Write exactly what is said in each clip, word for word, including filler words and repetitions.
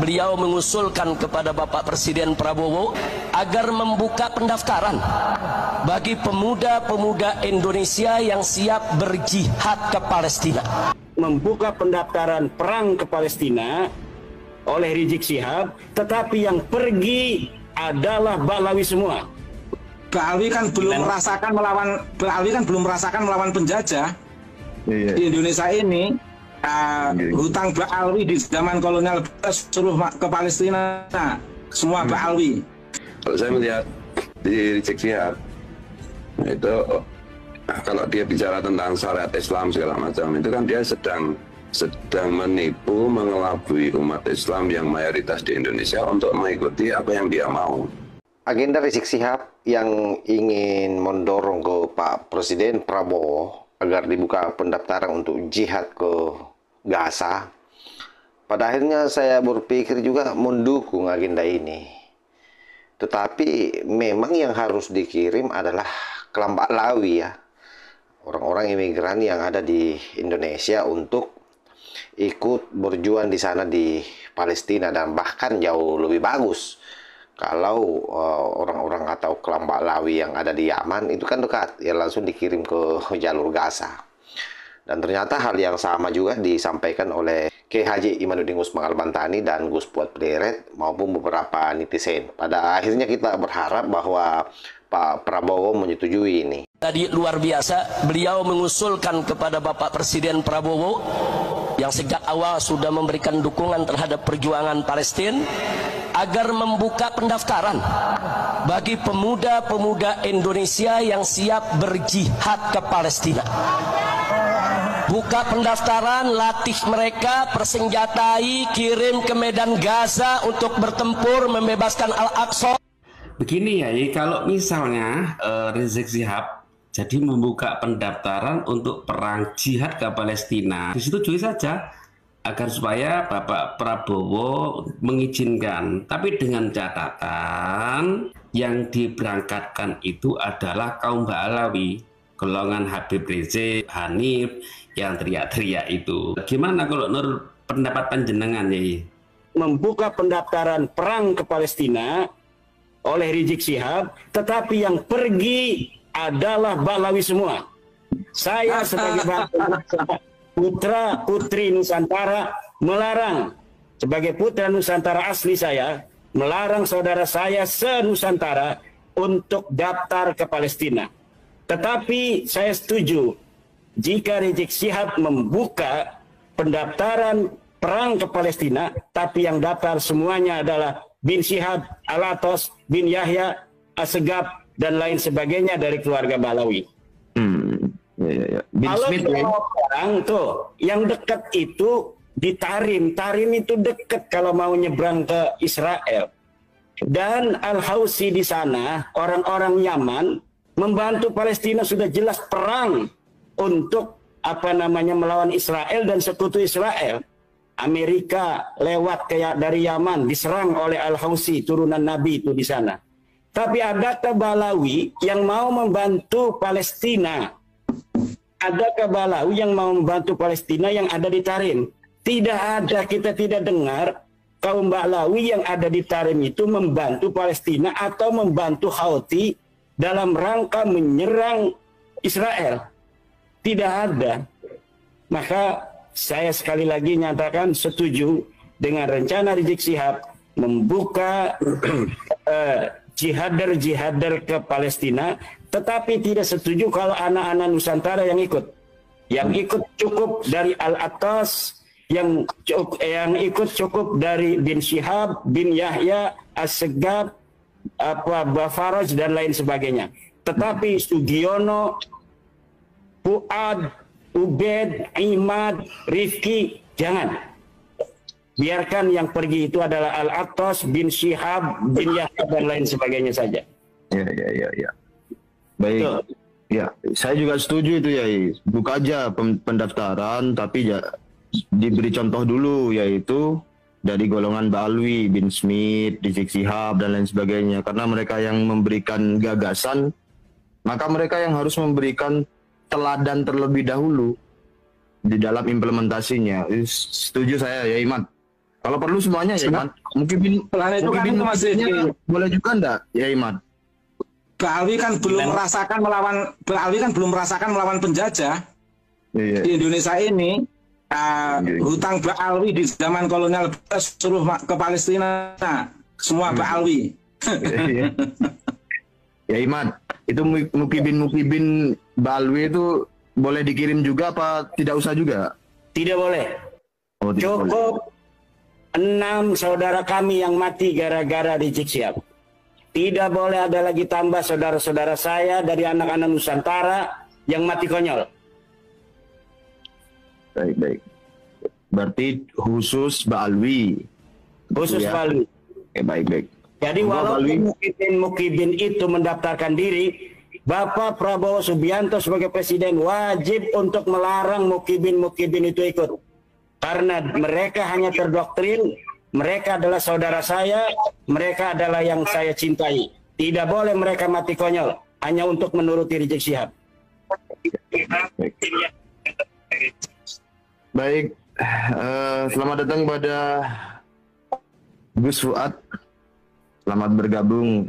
beliau mengusulkan kepada Bapak Presiden Prabowo agar membuka pendaftaran bagi pemuda-pemuda Indonesia yang siap berjihad ke Palestina. Membuka pendaftaran perang ke Palestina oleh Rizik Syihab, tetapi yang pergi adalah Ba'alawi semua. Ba'alawi kan belum merasakan melawan Ba'alawi kan belum merasakan melawan penjajah. Iya. Di Indonesia ini uh, iya. hutang Ba'alawi di zaman kolonial suruh ke Palestina, nah, semua hmm. Ba'alawi. Kalau saya melihat di Rizik Syihab itu, kalau dia bicara tentang syariat Islam segala macam, itu kan dia sedang sedang menipu, mengelabui umat Islam yang mayoritas di Indonesia untuk mengikuti apa yang dia mau. Agenda Rizik Syihab yang ingin mendorong ke Pak Presiden Prabowo agar dibuka pendaftaran untuk jihad ke Gaza, pada akhirnya saya berpikir juga mendukung agenda ini. Tetapi memang yang harus dikirim adalah kelam Ba'alawi ya, orang-orang imigran yang ada di Indonesia untuk ikut berjuang di sana di Palestina, dan bahkan jauh lebih bagus kalau orang-orang uh, atau kelam Ba'alawi yang ada di Yaman itu kan dekat, ya langsung dikirim ke jalur Gaza. Dan ternyata hal yang sama juga disampaikan oleh Kiai Haji Imanuddin Usman Al-Bantani dan Gus Puat Pleret maupun beberapa netizen. Pada akhirnya kita berharap bahwa Pak Prabowo menyetujui ini. Tadi luar biasa, beliau mengusulkan kepada Bapak Presiden Prabowo yang sejak awal sudah memberikan dukungan terhadap perjuangan Palestina agar membuka pendaftaran bagi pemuda-pemuda Indonesia yang siap berjihad ke Palestina. Buka pendaftaran, latih mereka, persenjatai, kirim ke medan Gaza untuk bertempur membebaskan Al-Aqsa. Begini ya, kalau misalnya uh, Rizik Syihab jadi membuka pendaftaran untuk perang jihad ke Palestina, disetujui saja agar supaya Bapak Prabowo mengizinkan, tapi dengan catatan yang diberangkatkan itu adalah kaum Ba'alawi, golongan Habib Rizik, Hanif yang teriak-teriak itu. Gimana kalau menurut pendapat panjenengan ya? Membuka pendaftaran perang ke Palestina oleh Rizik Syihab, tetapi yang pergi adalah Ba'alawi semua. Saya sebagai putra putri Nusantara melarang, sebagai putra Nusantara asli saya, melarang saudara saya se-Nusantara untuk daftar ke Palestina. Tetapi saya setuju jika Rizik Syihab membuka pendaftaran perang ke Palestina, tapi yang daftar semuanya adalah bin Syihab, Al-Atos, bin Yahya, Assegaf, dan lain sebagainya dari keluarga Ba'alawi. Hmm, ya, ya, ya. Bin Kalau Smith, ya. orang tuh yang dekat itu di Tarim, Tarim itu dekat kalau mau nyebrang ke Israel. Dan Al-Housi di sana, orang-orang Yaman membantu Palestina, sudah jelas perang untuk apa namanya melawan Israel dan sekutu Israel. Amerika lewat kayak dari Yaman diserang oleh Al-Housi, turunan Nabi itu di sana. Tapi adakah Ba'alawi yang mau membantu Palestina? Adakah Ba'alawi yang mau membantu Palestina yang ada di Tarim? Tidak ada, kita tidak dengar kaum Ba'alawi yang ada di Tarim itu membantu Palestina atau membantu Houthi dalam rangka menyerang Israel. Tidak ada. Maka saya sekali lagi nyatakan setuju dengan rencana Rizik Syihab membuka uh, jihadar-jihadar ke Palestina, tetapi tidak setuju kalau anak-anak Nusantara yang ikut. Yang ikut cukup dari Al-Atas, yang cukup, yang ikut cukup dari bin Syihab, bin Yahya, Assegaf, apa Bafaraj dan lain sebagainya. Tetapi Sugiono, Fuad, Ubed, Imad, Rifki, jangan. Biarkan yang pergi itu adalah Al-Atas, bin Syihab, bin Yahya dan lain sebagainya saja. Ya, ya, ya, ya. Baik. Betul. Ya, saya juga setuju itu ya. Buka aja pendaftaran, tapi ya diberi contoh dulu, yaitu dari golongan Ba'alawi, bin Smith, Rizik Syihab dan lain sebagainya. Karena mereka yang memberikan gagasan, maka mereka yang harus memberikan teladan terlebih dahulu di dalam implementasinya. Setuju saya ya, Iman. Kalau perlu semuanya ya Iman. Mungkin Selain itu kan itu Mas Rizky. Boleh juga enggak ya Iman? Mbak Alwi kan belum merasakan melawan Mbak Alwi kan belum merasakan melawan penjajah. Iya. Di Indonesia ini uh, iya. hutang Mbak Alwi di zaman kolonial suruh ke Palestina semua Mbak Alwi. Iya. Ya Iman, itu mukibin-mukibin Mbak Alwi itu boleh dikirim juga apa tidak usah juga? Tidak boleh. Oh, tidak Cukup boleh. Enam saudara kami yang mati gara-gara Rizik Syihab. Tidak boleh ada lagi tambah saudara-saudara saya dari anak-anak Nusantara yang mati konyol. Baik, baik. Berarti khusus Mbak Alwi. Khusus ya. Mbak Alwi. Oke, baik, baik. Jadi walaupun mukibin-mukibin itu mendaftarkan diri, Bapak Prabowo Subianto sebagai presiden wajib untuk melarang mukibin-mukibin itu ikut. Karena mereka hanya terdoktrin. Mereka adalah saudara saya, mereka adalah yang saya cintai. Tidak boleh mereka mati konyol hanya untuk menuruti Rizik Syihab. Baik, uh, selamat datang pada Gus Fuad. Selamat bergabung.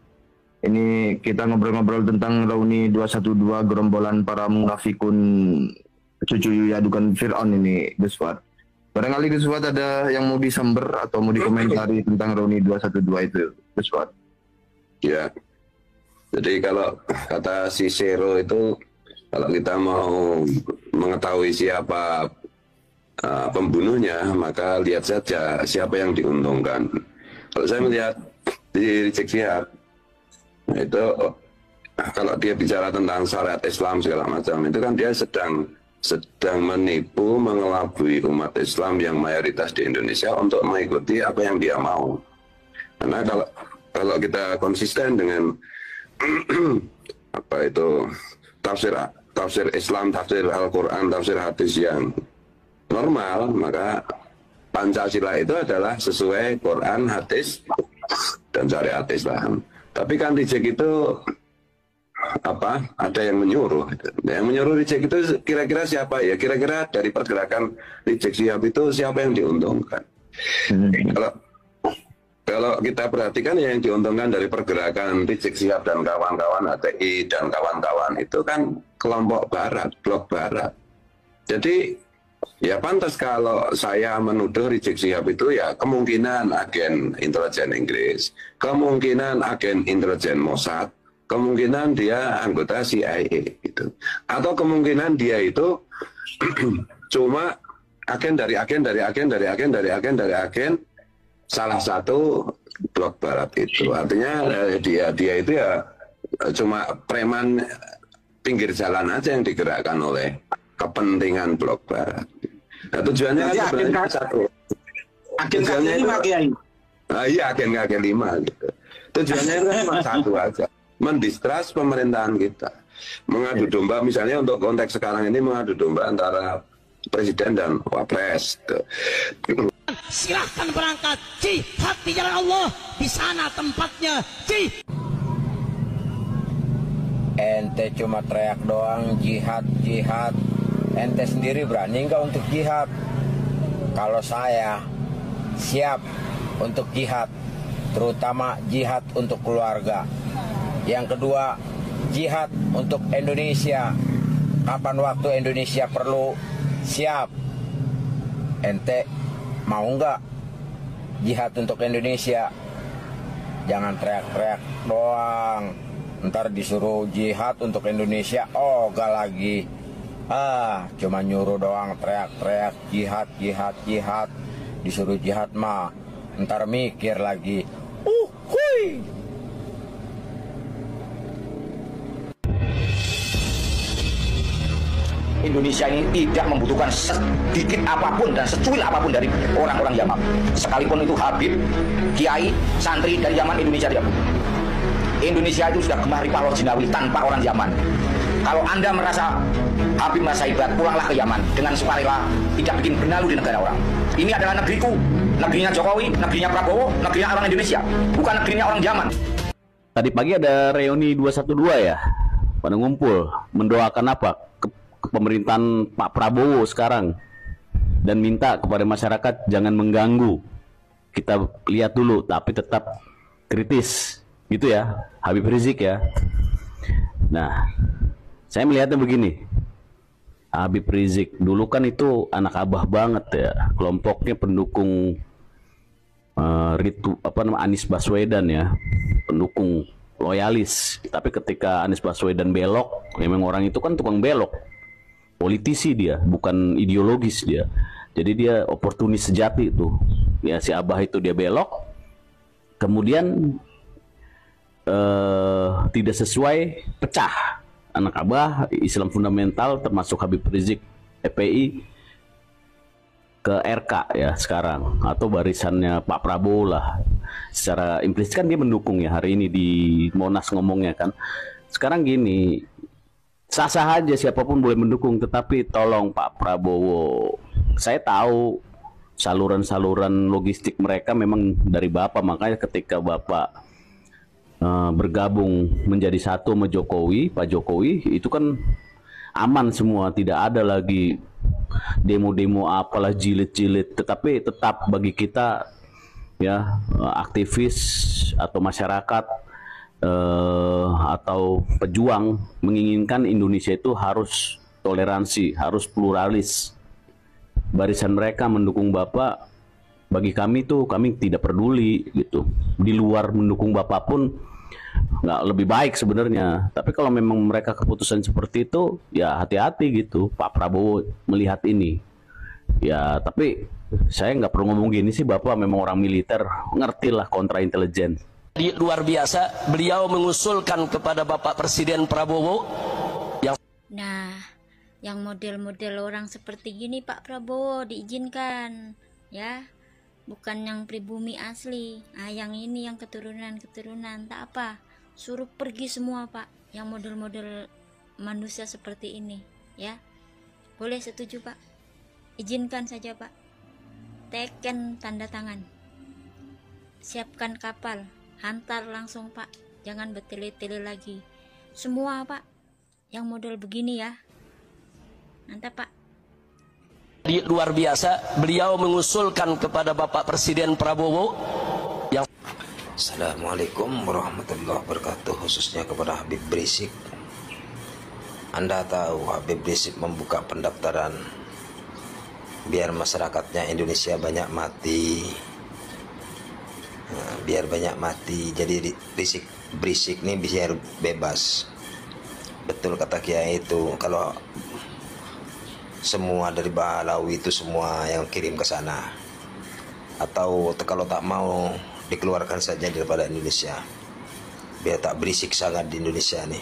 Ini kita ngobrol-ngobrol tentang Reuni dua satu dua gerombolan para munafikun cucu Yadukan Fir'aun ini, Gus Fuad. Barangkali Gus Fuad ada yang mau disamber atau mau dikomentari tentang Reuni dua satu dua itu, Gus Fuad? Ya, jadi kalau kata si Sero itu, kalau kita mau mengetahui siapa uh, pembunuhnya, maka lihat saja siapa yang diuntungkan. Kalau saya melihat di Rizik Syihab, itu kalau dia bicara tentang syariat Islam segala macam, itu kan dia sedang sedang menipu, mengelabui umat Islam yang mayoritas di Indonesia untuk mengikuti apa yang dia mau. Karena kalau kalau kita konsisten dengan apa itu tafsir tafsir Islam, tafsir Al-Quran, tafsir hadis yang normal, maka Pancasila itu adalah sesuai Quran, hadis dan syariat Islam. Tapi kan Rizik itu apa, ada yang menyuruh. Yang menyuruh Rizik itu kira-kira siapa ya? Kira-kira dari pergerakan Rizik Syihab itu siapa yang diuntungkan? Hmm. Kalau kalau kita perhatikan yang diuntungkan dari pergerakan Rizik Syihab dan kawan-kawan H T I dan kawan-kawan itu kan kelompok Barat, blok Barat. Jadi ya pantas kalau saya menuduh Rizik Syihab itu ya kemungkinan agen intelijen Inggris, kemungkinan agen intelijen Mossad, kemungkinan dia anggota C I A gitu. Atau kemungkinan dia itu cuma agen dari agen dari agen dari agen dari agen dari agen salah satu blok Barat itu. Artinya eh, dia dia itu ya cuma preman pinggir jalan aja yang digerakkan oleh kepentingan blok Barat. Nah, tujuannya kan sebenarnya satu. Agen kaki lima Kiai. Ah iya, agen kaki lima gitu. Tujuannya itu cuma satu aja. Mendistrust pemerintahan kita, mengadu domba misalnya untuk konteks sekarang ini mengadu domba antara presiden dan wapres. Silahkan berangkat jihad di jalan Allah, di sana tempatnya jihad. Ente cuma teriak doang jihad jihad, ente sendiri berani nggak untuk jihad? Kalau saya siap untuk jihad, terutama jihad untuk keluarga. Yang kedua, jihad untuk Indonesia. Kapan waktu Indonesia perlu, siap. Ente mau nggak jihad untuk Indonesia? Jangan teriak-teriak doang. Ntar disuruh jihad untuk Indonesia, oh gak lagi. Ah, cuma nyuruh doang, teriak-teriak jihad, jihad, jihad. Disuruh jihad mah, ntar mikir lagi. Uh, hui. Indonesia ini tidak membutuhkan sedikit apapun dan secuil apapun dari orang-orang Yaman. Sekalipun itu Habib, Kiai, santri dari Yaman, Indonesia tidak butuh. Indonesia itu sudah gemari Pahlawan Jinawi tanpa orang Yaman. Kalau Anda merasa Habib merasa hebat, pulanglah ke Yaman dengan sukarela, tidak bikin benalu di negara orang. Ini adalah negeriku, negerinya Jokowi, negerinya Prabowo, negerinya orang Indonesia, bukan negerinya orang Yaman. Tadi pagi ada reuni dua satu dua ya, pada ngumpul mendoakan apa? Ke, ke pemerintahan Pak Prabowo sekarang. dan minta kepada masyarakat jangan mengganggu. Kita lihat dulu, tapi tetap kritis, gitu ya, Habib Rizik ya. Nah, saya melihatnya begini, Habib Rizik dulu kan itu anak abah banget ya, kelompoknya pendukung uh, Ritu apa nama Anies Baswedan ya, pendukung loyalis. Tapi ketika Anies Baswedan belok, memang orang itu kan tukang belok, politisi dia, bukan ideologis dia. Jadi dia oportunis sejati itu. Ya si Abah itu dia belok, kemudian eh, tidak sesuai, pecah. Anak Abah Islam fundamental termasuk Habib Rizik F P I ke R K ya sekarang, atau barisannya Pak Prabowo lah. Secara implisit kan dia mendukung ya, hari ini di Monas ngomongnya kan. Sekarang gini, sah-sah aja siapapun boleh mendukung, tetapi tolong Pak Prabowo, saya tahu saluran-saluran logistik mereka memang dari Bapak, makanya ketika Bapak uh, bergabung menjadi satu sama Jokowi, Pak Jokowi, itu kan aman semua, tidak ada lagi demo-demo apalah jilid-jilid. Tetapi tetap bagi kita ya aktivis atau masyarakat eh, atau pejuang menginginkan Indonesia itu harus toleransi, harus pluralis. Barisan mereka mendukung Bapak, bagi kami tuh kami tidak peduli gitu. Di luar mendukung Bapak pun nggak lebih baik sebenarnya. Tapi kalau memang mereka keputusan seperti itu, ya hati-hati gitu Pak Prabowo melihat ini. Ya tapi saya nggak perlu ngomong gini sih, Bapak memang orang militer, ngerti lah kontra intelijen. Luar biasa, beliau mengusulkan kepada Bapak Presiden Prabowo yang nah, yang model-model orang seperti gini Pak Prabowo diizinkan ya, bukan yang pribumi asli. Ah, yang ini yang keturunan-keturunan tak apa, suruh pergi semua Pak, yang model-model manusia seperti ini ya. Boleh, setuju Pak, izinkan saja Pak. Teken tanda tangan, siapkan kapal, hantar langsung Pak, jangan bertele-tele lagi semua Pak, yang model begini ya. Mantap Pak. Luar biasa, beliau mengusulkan kepada Bapak Presiden Prabowo yang Assalamualaikum warahmatullahi wabarakatuh, khususnya kepada Habib Rizik. Anda tahu Habib Rizik membuka pendaftaran biar masyarakatnya Indonesia banyak mati, nah, biar banyak mati, jadi Rizik Rizik ini biar bebas. Betul kata Kiai itu, kalau semua dari Balawi itu semua yang kirim ke sana, atau kalau tak mau dikeluarkan saja daripada Indonesia, biar tak berisik sangat di Indonesia nih.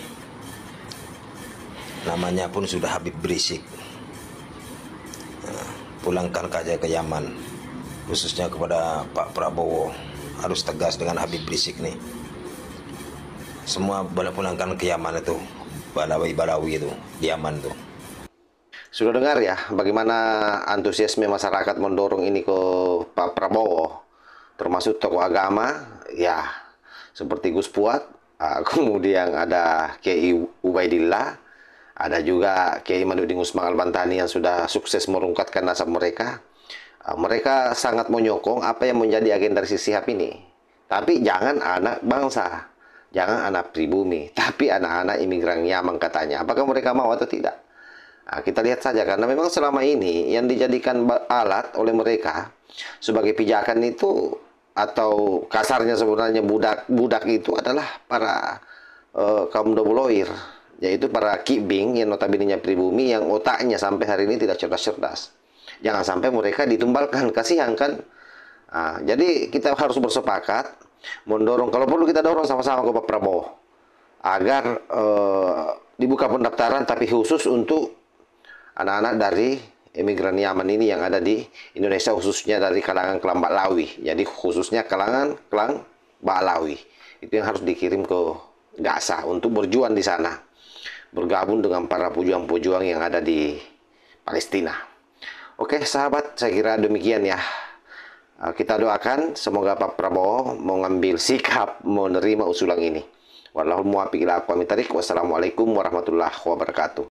Namanya pun sudah Habib Rizik. Nah, pulangkan saja ke Yaman, khususnya kepada Pak Prabowo, harus tegas dengan Habib Rizik nih. Semua boleh pulangkan ke Yaman itu, Balawi-Balawi itu di Yaman tuh. Sudah dengar ya bagaimana antusiasme masyarakat mendorong ini ke Pak Prabowo, termasuk tokoh agama ya seperti Gus Puat, kemudian ada Kiai Ubaidillah, ada juga Kiai Madudin Usman Al-Bantani yang sudah sukses merungkatkan nasab mereka. Mereka sangat menyokong apa yang menjadi agenda Rizik Syihab ini. Tapi jangan anak bangsa, jangan anak pribumi, tapi anak-anak imigran Yaman katanya. Apakah mereka mau atau tidak? Nah, kita lihat saja, karena memang selama ini yang dijadikan alat oleh mereka sebagai pijakan itu, atau kasarnya sebenarnya budak budak itu adalah para uh, kaum dobloir, yaitu para kibing yang notabene pribumi yang otaknya sampai hari ini tidak cerdas-cerdas. Jangan sampai mereka ditumbalkan, kasihan kan. Nah, jadi kita harus bersepakat mendorong, kalau perlu kita dorong sama-sama ke Pak Prabowo agar uh, dibuka pendaftaran, tapi khusus untuk anak-anak dari imigran Yaman ini yang ada di Indonesia, khususnya dari kalangan kelang Balawi. Jadi khususnya kalangan kelang Balawi itu yang harus dikirim ke Gaza untuk berjuang di sana, bergabung dengan para pejuang-pejuang yang ada di Palestina. Oke sahabat, saya kira demikian ya. Kita doakan semoga Pak Prabowo mengambil sikap menerima usulan ini. Wallahul muwaffiq ila aqwamit thariq. Wassalamualaikum warahmatullahi wabarakatuh.